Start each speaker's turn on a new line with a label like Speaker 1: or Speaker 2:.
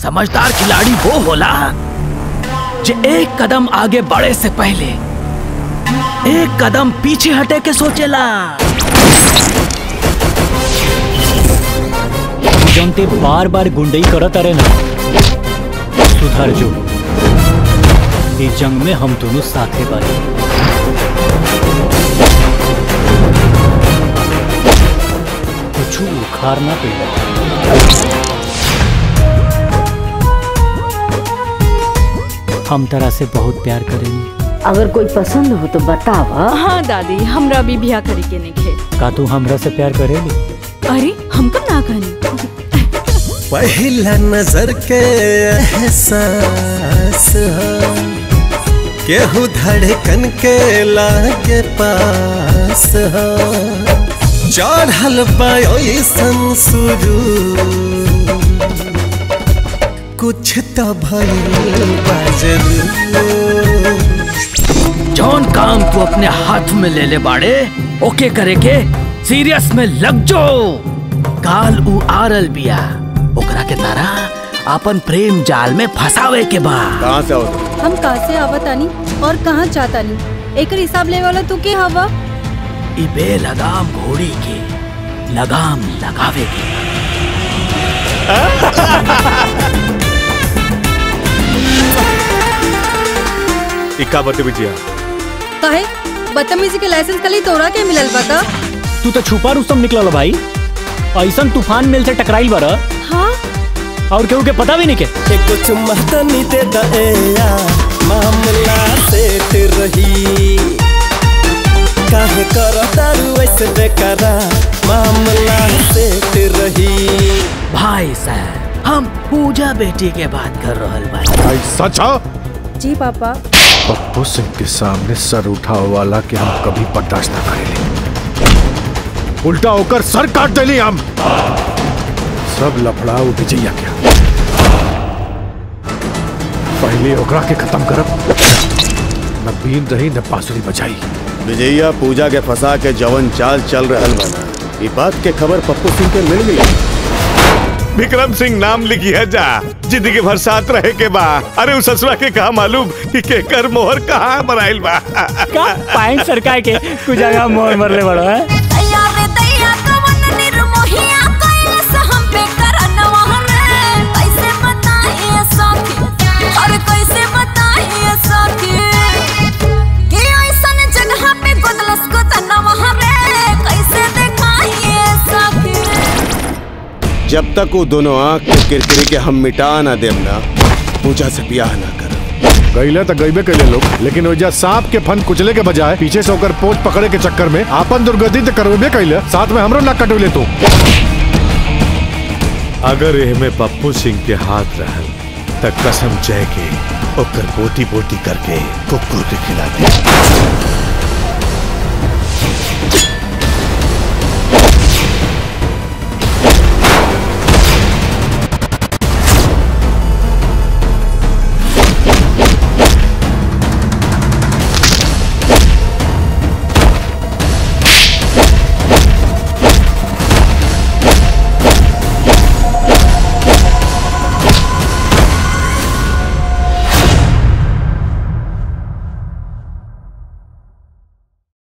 Speaker 1: समझदार खिलाड़ी वो होला जो एक कदम आगे बढ़े से पहले एक कदम पीछे हटे के सोचेला।
Speaker 2: जनते बार बार गुंडई करत अरे ना, सुधर जो। इस जंग में हम दोनों साथे बारे। कुछ उखाड़ना पड़ेगा। हम तरह से बहुत प्यार करेंगे।
Speaker 3: अगर कोई पसंद हो तो बतावा।
Speaker 4: हाँ दादी, हमरा भी ब्याह करे के नहीं।
Speaker 2: का तू हमरा से प्यार करेगी?
Speaker 4: अरे हमको ना कहनी।
Speaker 5: पहला नजर के एहसास हो, केहू धड़कन के लागे पास हो, चढ़ल पायसन शुरू कुछ तो भइल बाजरू।
Speaker 1: जौन काम तू अपने हाथ में ले ले बाड़े ओके करे के सीरियस में लग जो। काल उ आरल बिया, ओकरा के तरह अपन प्रेम जाल में फंसावे के बा।
Speaker 5: कहाँ से आवत?
Speaker 4: हम कहाँ से आवतानी और कहाँ चाहतानी, एक हिसाब ले वाला तू के हवा।
Speaker 1: ई बेलगाम घोड़ी के लगाम लगावे के।
Speaker 6: इक्का बदतमीजिया
Speaker 4: काहे बदतमीजी के लाइसेंस कली तोरा के मिलल बता।
Speaker 2: तू तो छुपा रुस्तम निकलल भाई। ऐसन तूफान मेल से टकराइल बार।
Speaker 4: हाँ
Speaker 2: और केहू के पता भी नहीं के।
Speaker 5: एको चुम्मा तनी दे दया मामला सेट रही, काहे करतारू ऐसे बेकरा मामला सेट रही।
Speaker 1: भाई साहब हम पूजा बेटी के बात कर रहल बा।
Speaker 6: भाई सच हो?
Speaker 4: जी पापा।
Speaker 6: पप्पू सिंह के सामने सर उठाओ वाला के हम कभी बर्दाश्त न करेंगे। उल्टा होकर सर काट देली हम। सब लफड़ा विजया क्या पहले ओकरा के खत्म करब। न बीन रही न बांसुरी बजाई।
Speaker 7: विजया पूजा के फंसा के जवन चाल चल रहल बना, ये बात के खबर पप्पू सिंह के मिल गई।
Speaker 6: विक्रम सिंह नाम लिखी है जा, जिंदगी भर साथ रहे के बा। अरे उस ससुरा के कहा मालूम कि केकर मोहर कहाँ मराइल बा।
Speaker 2: का पाइन सरकार के कुछ जगह मोहर मरले बड़ा है।
Speaker 7: जब तक वो दोनों आँख के किरकिरी के हम मिटा ना देम ना, पूजा से ब्याह ना कर।
Speaker 6: गईले तो गईबे कैले लोग, लेकिन वजह सांप के फन कुचले के बजाय पीछे से होकर पोच पकड़े के चक्कर में आपन दुर्गति तो करबे कैले, साथ में हमरो नाक कटोले तू। अगर एहमे पप्पू सिंह के हाथ रहल त कसम जय के ओकर पोती पोती करके कुकुर के खिला दे।